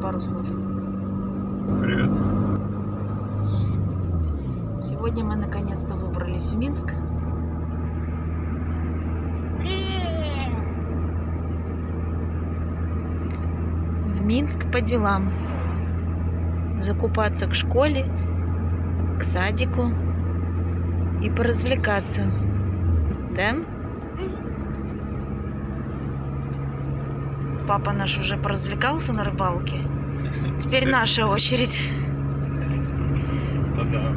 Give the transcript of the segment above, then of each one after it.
пару слов. Привет. Сегодня мы наконец-то выбрались в Минск. В Минск по делам. Закупаться к школе, к садику и поразвлекаться. Да? Папа наш уже поразвлекался на рыбалке. Теперь наша очередь. Да.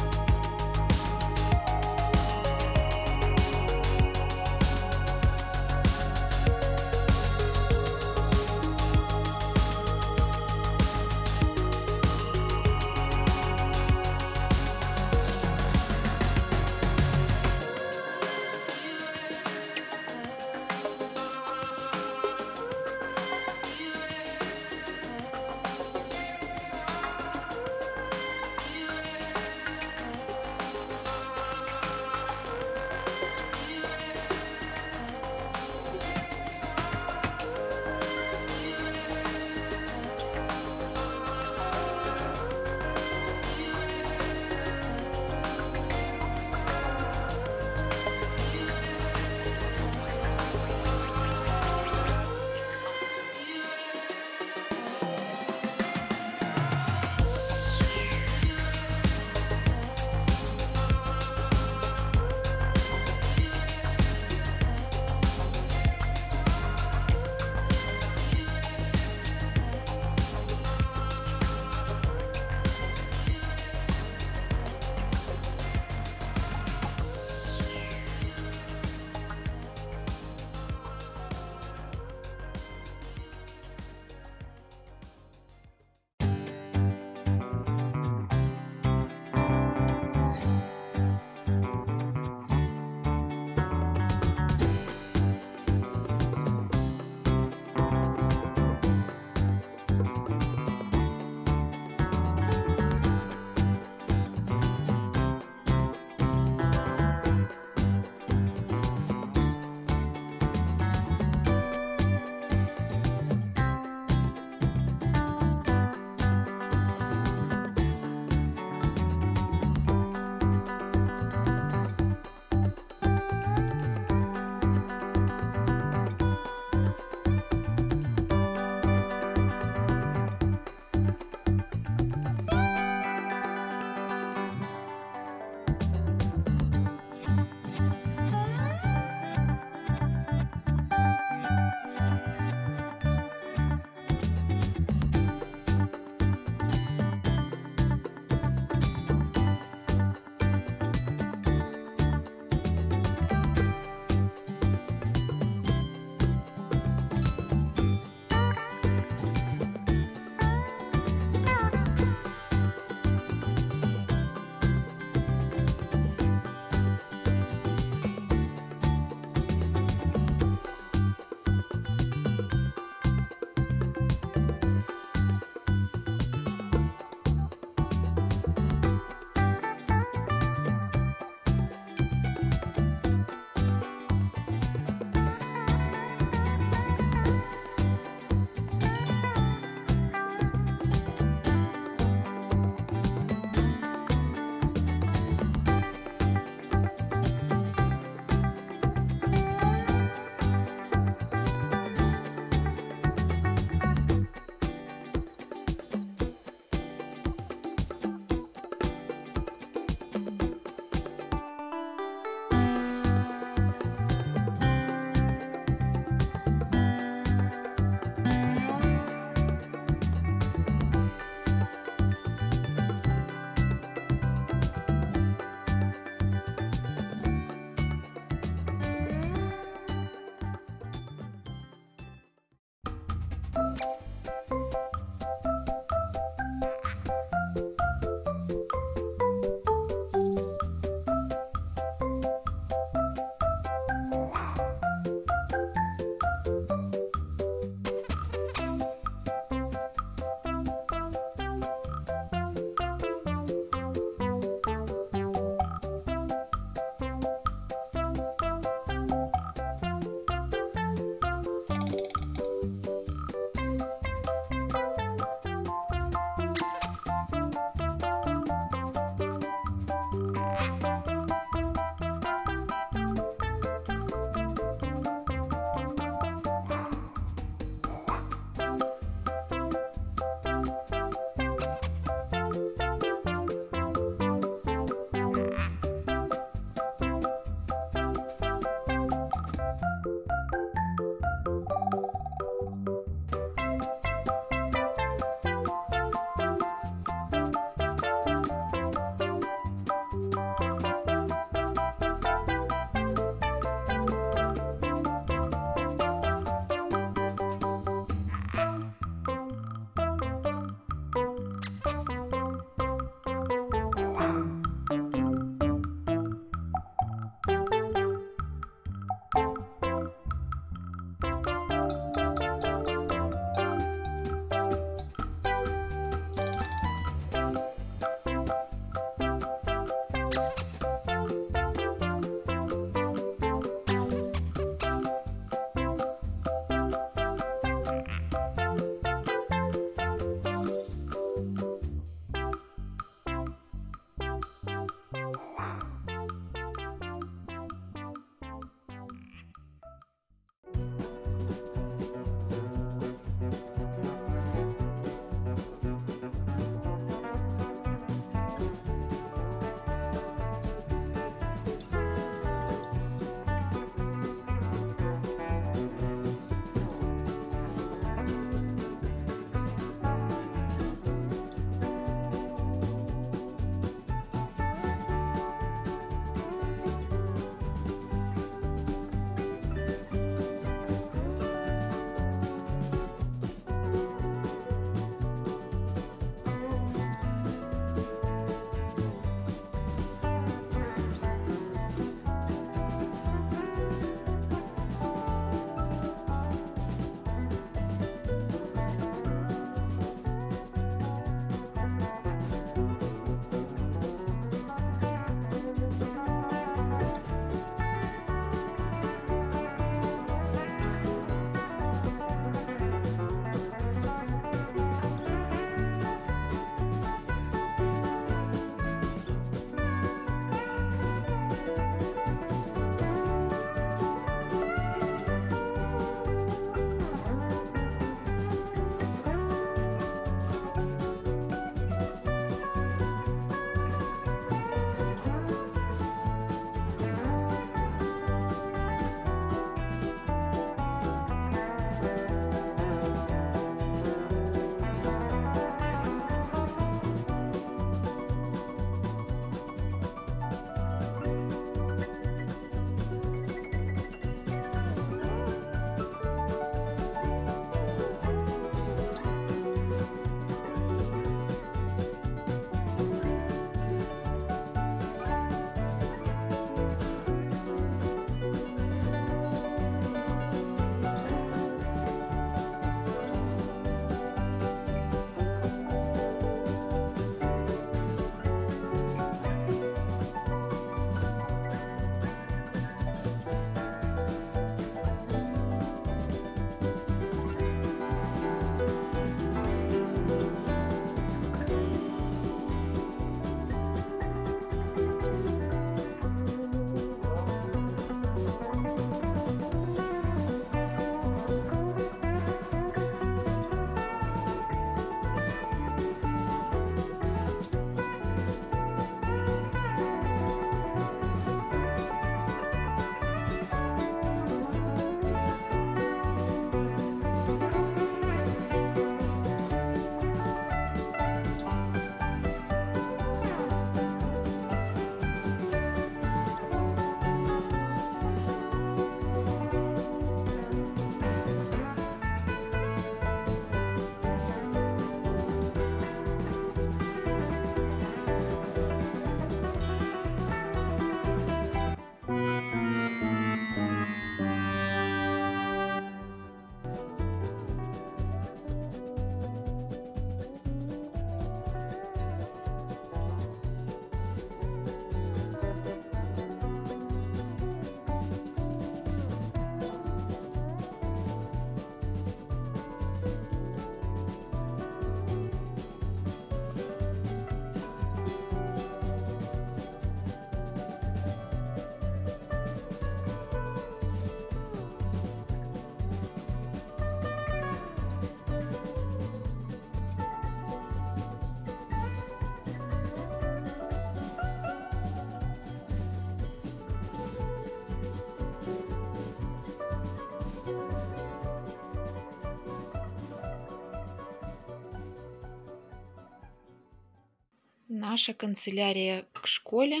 Наша канцелярия к школе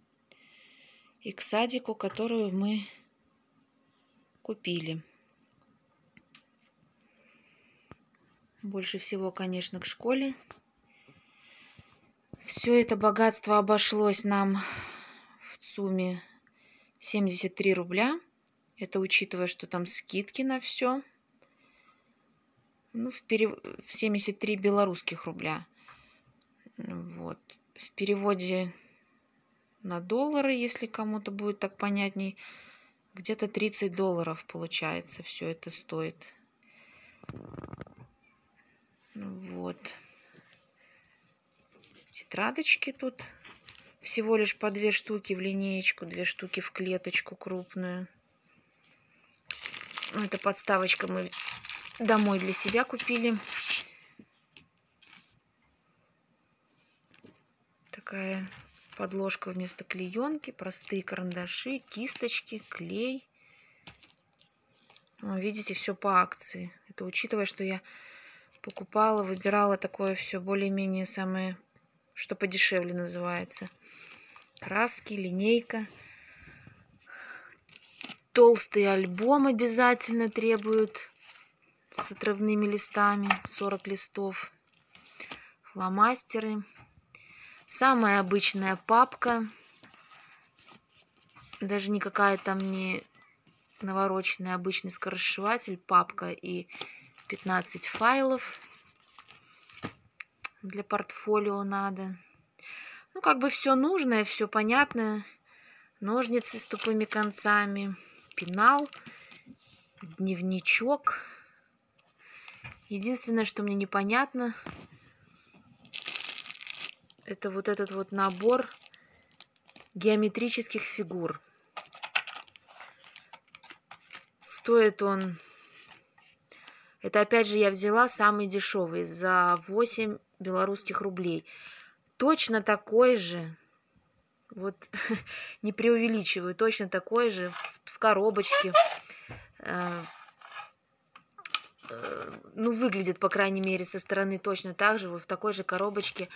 и к садику, которую мы купили. Больше всего, конечно, к школе. Все это богатство обошлось нам в сумме 73 рубля. Это учитывая, что там скидки на все. Ну, в 73 белорусских рубля. Вот. В переводе на доллары, если кому-то будет так понятней, где-то $30 получается, все это стоит. Вот. Тетрадочки тут всего лишь по 2 штуки в линеечку, 2 штуки в клеточку крупную. Это подставочка мы домой для себя купили. Такая подложка вместо клеенки, простые карандаши, кисточки, клей. Видите, все по акции. Это учитывая, что я покупала, выбирала такое все более-менее самое, что подешевле называется. Краски, линейка. Толстый альбом обязательно требуют с отрывными листами, 40 листов. Фломастеры. Самая обычная папка. Даже никакая там не навороченный, обычный скоросшиватель. Папка и 15 файлов. Для портфолио надо. Ну, как бы все нужное, все понятное. Ножницы с тупыми концами. Пенал. Дневничок. Единственное, что мне непонятно, это вот этот вот набор геометрических фигур. Стоит он... Это опять же я взяла самый дешевый за 8 белорусских рублей. Точно такой же, вот не преувеличиваю, точно такой же в коробочке. Ну, выглядит, по крайней мере, со стороны точно так же. Вот в такой же коробочке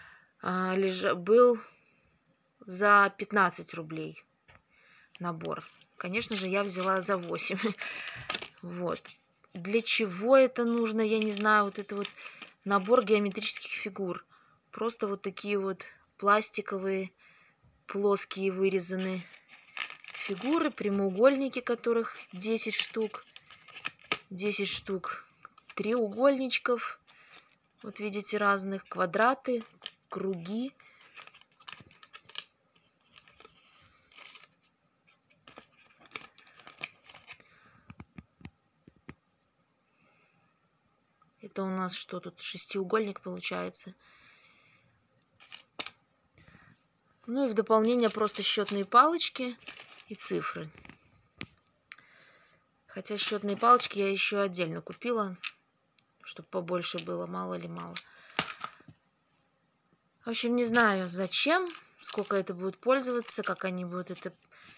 был за 15 рублей набор. Конечно же, я взяла за 8. Вот. Для чего это нужно, я не знаю. Вот это вот набор геометрических фигур. Просто вот такие вот пластиковые, плоские вырезанные фигуры, прямоугольники, которых 10 штук. 10 штук треугольничков. Вот видите, разных квадраты, круги. Это у нас что тут? Шестиугольник получается. Ну и в дополнение просто счетные палочки и цифры. Хотя счетные палочки я еще отдельно купила, чтобы побольше было, мало ли мало. В общем, не знаю зачем, сколько это будет пользоваться, как они будут это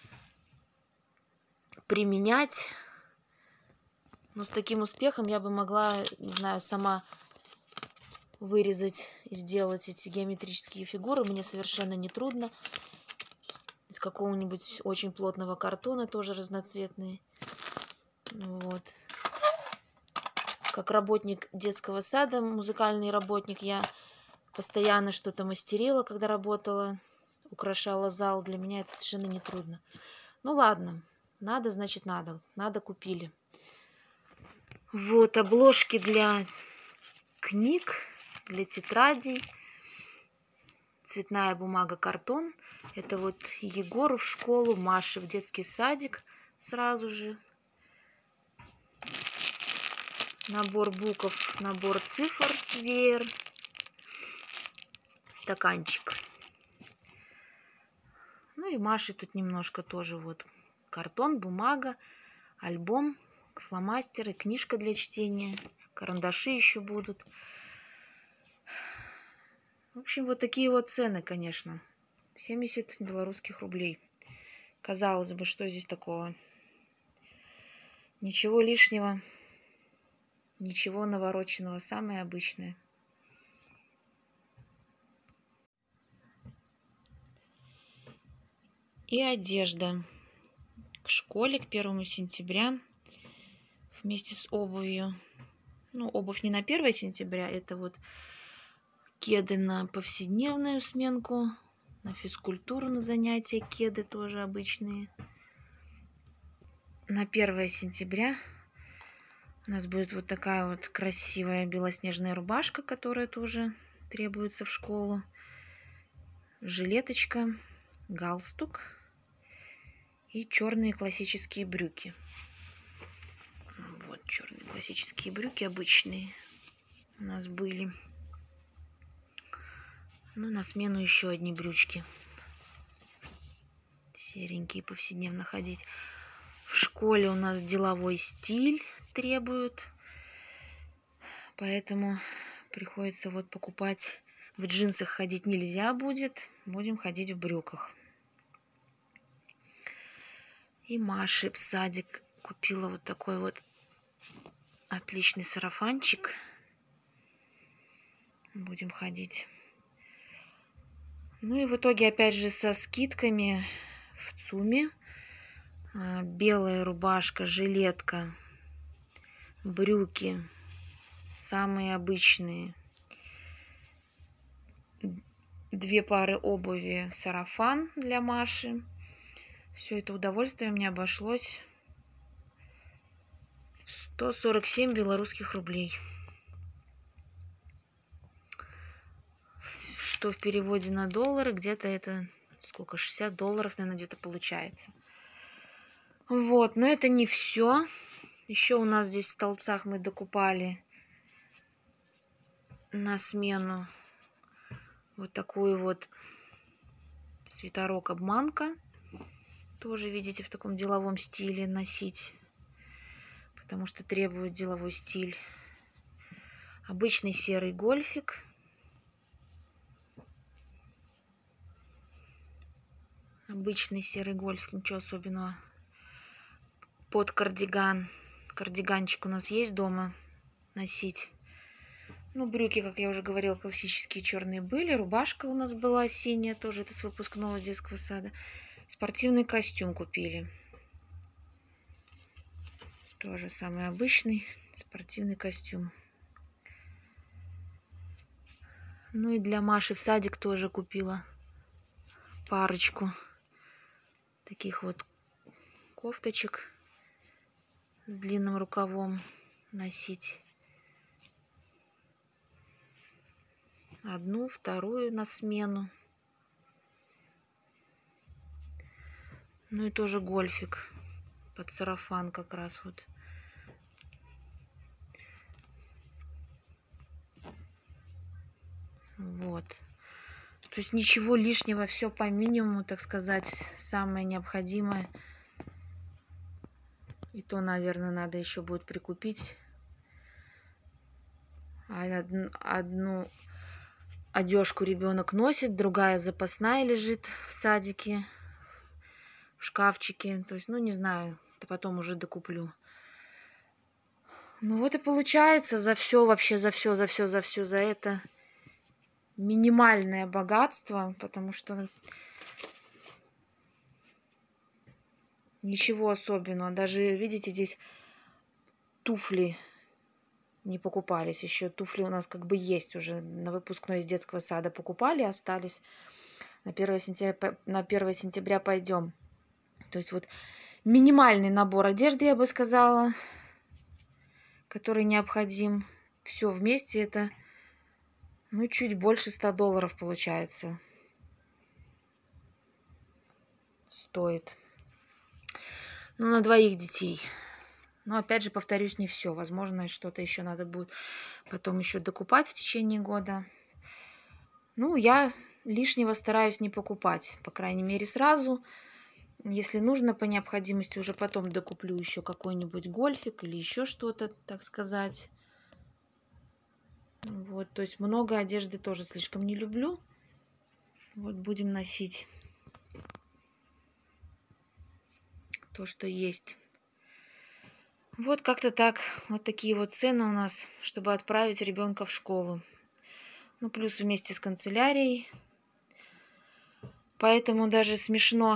применять. Но с таким успехом я бы могла, не знаю, сама вырезать и сделать эти геометрические фигуры. Мне совершенно не трудно. Из какого-нибудь очень плотного картона, тоже разноцветные. Вот. Как работник детского сада, музыкальный работник, я постоянно что-то мастерила, когда работала, украшала зал. Для меня это совершенно не трудно. Ну ладно, надо, значит надо. Надо, купили. Вот обложки для книг, для тетрадей. Цветная бумага, картон. Это вот Егору в школу, Маше в детский садик сразу же. Набор букв, набор цифр, веер. Стаканчик. Ну и Маши тут немножко тоже вот картон, бумага, альбом, фломастеры, книжка для чтения, карандаши еще будут. В общем, вот такие вот цены, конечно. 70 белорусских рублей. Казалось бы, что здесь такого? Ничего лишнего, ничего навороченного, самое обычное. И одежда. К школе, к 1 сентября вместе с обувью. Ну, обувь не на 1 сентября, это вот Кеды на повседневную сменку, на физкультуру, на занятия кеды тоже обычные. На 1 сентября у нас будет вот такая вот красивая белоснежная рубашка, которая тоже требуется в школу. Жилеточка, галстук и черные классические брюки. Вот черные классические брюки обычные у нас были. Ну, на смену еще одни брючки. Серенькие, повседневно ходить. В школе у нас деловой стиль требуют. Поэтому приходится вот покупать. В джинсах ходить нельзя будет. Будем ходить в брюках. И Маше в садик купила вот такой вот отличный сарафанчик. Будем ходить. Ну и в итоге опять же со скидками в ЦУМе. Белая рубашка, жилетка, брюки, самые обычные. 2 пары обуви, сарафан для Маши. Все это удовольствие мне обошлось 147 белорусских рублей. Что в переводе на доллары где-то это сколько, $60, наверное, где-то получается. Вот, но это не все. Еще у нас здесь в Столбцах мы докупали на смену вот такую вот свитерок-обманка. Тоже, видите, в таком деловом стиле носить, потому что требует деловой стиль. Обычный серый гольфик. Обычный серый гольфик, ничего особенного. Под кардиган. Кардиганчик у нас есть дома носить. Ну, брюки, как я уже говорила, классические черные были. Рубашка у нас была синяя, тоже это с выпускного детского сада. Спортивный костюм купили. Тоже самый обычный спортивный костюм. Ну и для Маши в садик тоже купила парочку таких вот кофточек с длинным рукавом носить. Одну, вторую на смену. Ну и тоже гольфик под сарафан как раз вот. Вот. То есть ничего лишнего, все по минимуму, так сказать, самое необходимое. И то, наверное, надо еще будет прикупить. Одну одежку ребенок носит, другая запасная лежит в садике, в шкафчике. То есть, ну, не знаю, это потом уже докуплю. Ну вот и получается за все, вообще за это минимальное богатство, потому что ничего особенного. Даже, видите, здесь туфли не покупались. Еще туфли у нас как бы есть уже. На выпускной из детского сада покупали, остались. На 1 сентября пойдем. То есть вот минимальный набор одежды, я бы сказала, который необходим. Все вместе это, ну, чуть больше $100 получается. Стоит. Ну, на 2 детей. Но опять же, повторюсь, не все. Возможно, что-то еще надо будет потом еще докупать в течение года. Ну, я лишнего стараюсь не покупать, по крайней мере, сразу. Если нужно по необходимости, уже потом докуплю еще какой-нибудь гольфик или еще что-то, так сказать. Вот, то есть много одежды тоже слишком не люблю. Вот будем носить то, что есть. Вот как-то так. Вот такие вот цены у нас, чтобы отправить ребенка в школу. Ну, плюс вместе с канцелярией. Поэтому даже смешно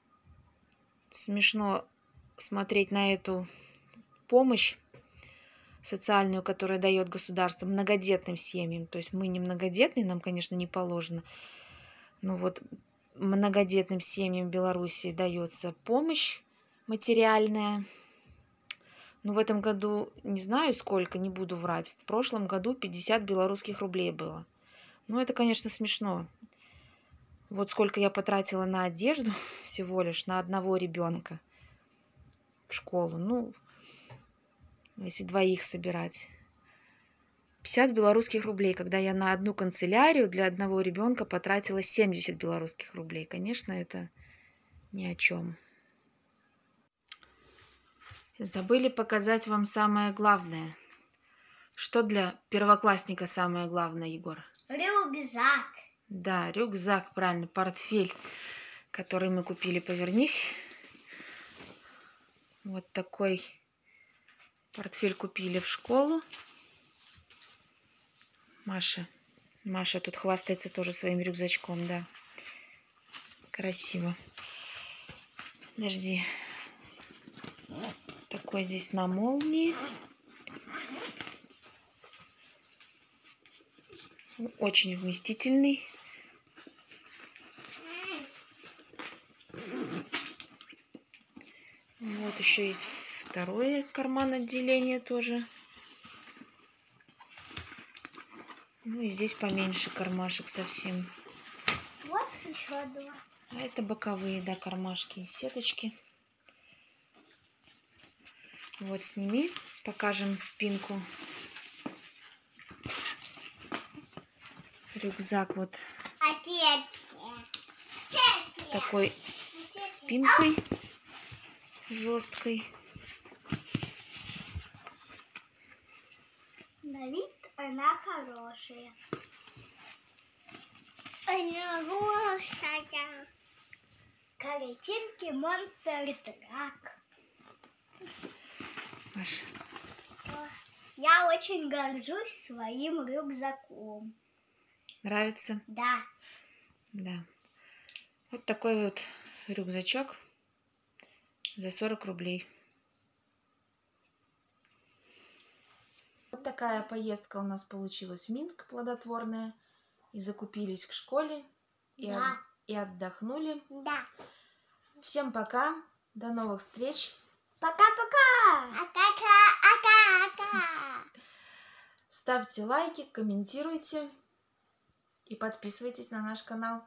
смотреть на эту помощь, социальную, которую дает государство многодетным семьям. То есть мы не многодетные, нам, конечно, не положено. Но вот многодетным семьям в Беларуси дается помощь материальная. Ну, в этом году не знаю сколько, не буду врать. В прошлом году 50 белорусских рублей было. Ну, это, конечно, смешно. Вот сколько я потратила на одежду всего лишь на одного ребенка в школу. Ну, если двоих собирать. 50 белорусских рублей, когда я на одну канцелярию для одного ребенка потратила 70 белорусских рублей. Конечно, это ни о чем. Забыли показать вам самое главное. Что для первоклассника самое главное, Егор? Рюкзак. Да, рюкзак, правильно, портфель, который мы купили. Повернись. Вот такой портфель купили в школу. Маша тут хвастается тоже своим рюкзачком, да. Красиво. Подожди. Такой здесь на молнии. Очень вместительный. Вот еще есть второй карман отделения тоже. Ну и здесь поменьше кармашек совсем. Вот еще два. А это боковые, да, кармашки и сеточки. Вот сними, покажем спинку. Рюкзак вот с такой спинкой жесткой. На вид она хорошая. Она хорошая. Картинки Монстр Трак. Маша. Я очень горжусь своим рюкзаком. Нравится? Да. Да. Вот такой вот рюкзачок за 40 рублей. Вот такая поездка у нас получилась в Минск плодотворная. И закупились к школе, Да. и отдохнули. Да. Всем пока. До новых встреч. Пока-пока. Ака-ка. Ставьте лайки, комментируйте и подписывайтесь на наш канал.